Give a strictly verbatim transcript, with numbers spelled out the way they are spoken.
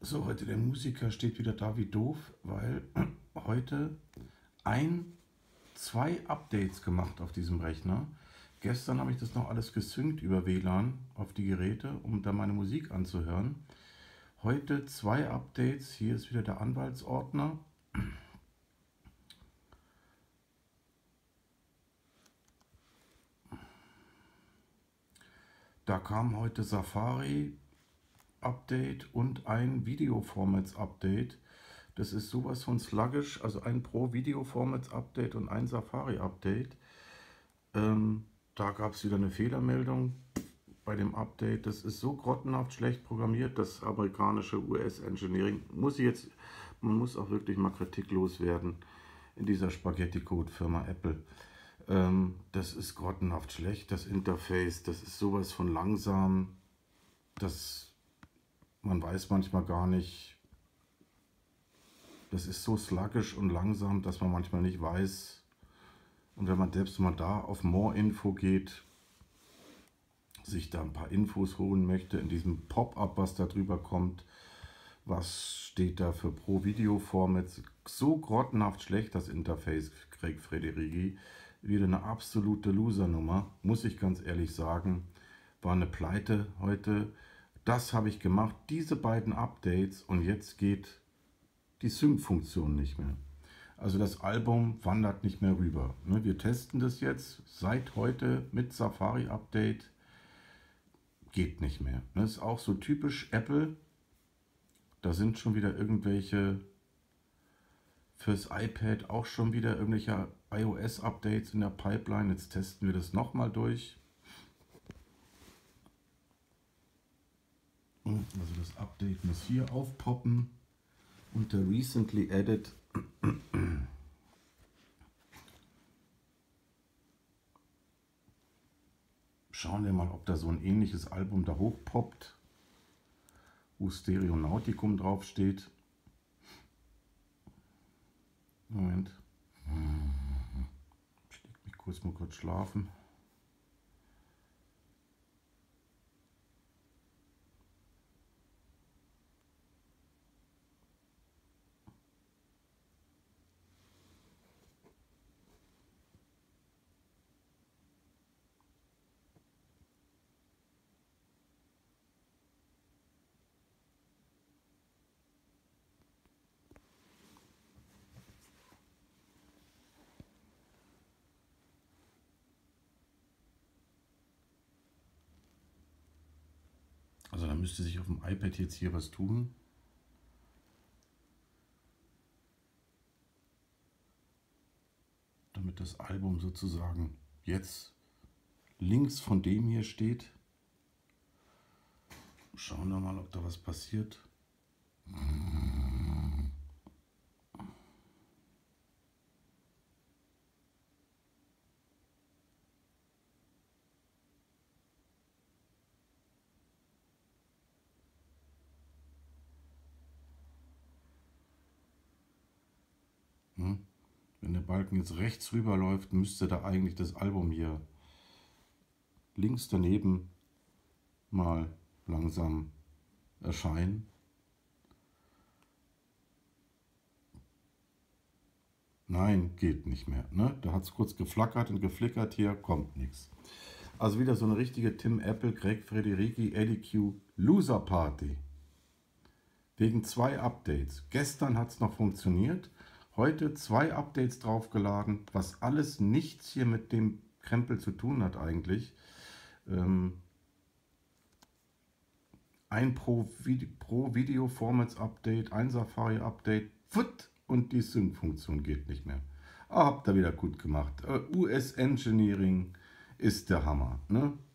So, heute der Musiker steht wieder da wie doof, weil heute ein, zwei Updates gemacht auf diesem Rechner. Gestern habe ich das noch alles gesynkt über W L A N auf die Geräte, um da meine Musik anzuhören. Heute zwei Updates. Hier ist wieder der Anwaltsordner. Da kam heute Safari Update und ein Video Formats Update. Das ist sowas von sluggish, also ein Pro Video Formats Update und ein Safari Update. Ähm, da gab es wieder eine Fehlermeldung bei dem Update. Das ist so grottenhaft schlecht programmiert, das amerikanische U S-Engineering. Muss ich jetzt, man muss auch wirklich mal kritiklos werden in dieser Spaghetti-Code-Firma Apple. Ähm, das ist grottenhaft schlecht, das Interface. Das ist sowas von langsam. Das Man weiß manchmal gar nicht, das ist so sluggish und langsam, dass man manchmal nicht weiß. Und wenn man selbst mal da auf More Info geht, sich da ein paar Infos holen möchte, in diesem Pop-up, was da drüber kommt, was steht da für Pro Video Formats, so grottenhaft schlecht das Interface, Greg Frederighi, wieder eine absolute Losernummer, muss ich ganz ehrlich sagen, war eine Pleite heute. Das habe ich gemacht, diese beiden Updates, und jetzt geht die Sync-Funktion nicht mehr. Also das Album wandert nicht mehr rüber. Wir testen das jetzt seit heute mit Safari Update. Geht nicht mehr. Das ist auch so typisch Apple. Da sind schon wieder irgendwelche fürs iPad auch schon wieder irgendwelche iOS-Updates in der Pipeline. Jetzt testen wir das nochmal durch. Also das Update muss hier aufpoppen unter Recently Added. Schauen wir mal, ob da so ein ähnliches Album da hochpoppt, wo Stereonauticum draufsteht. Moment. Ich leg mich kurz mal kurz schlafen. Also da müsste sich auf dem iPad jetzt hier was tun. Damit das Album sozusagen jetzt links von dem hier steht. Schauen wir mal, ob da was passiert. Wenn der Balken jetzt rechts rüber läuft, müsste da eigentlich das Album hier links daneben mal langsam erscheinen. Nein, geht nicht mehr. Ne? Da hat es kurz geflackert und geflickert, hier kommt nichts. Also wieder so eine richtige Tim Apple, Greg Frederighi, Eddie Q Loser Party. Wegen zwei Updates. Gestern hat es noch funktioniert. Heute zwei Updates draufgeladen, was alles nichts hier mit dem Krempel zu tun hat eigentlich. Ähm, ein Pro, Video, Pro Video Formats Update, ein Safari Update, pfutt, und die Sync-Funktion geht nicht mehr. Ah, habt ihr wieder gut gemacht. Uh, U S Engineering ist der Hammer. Ne?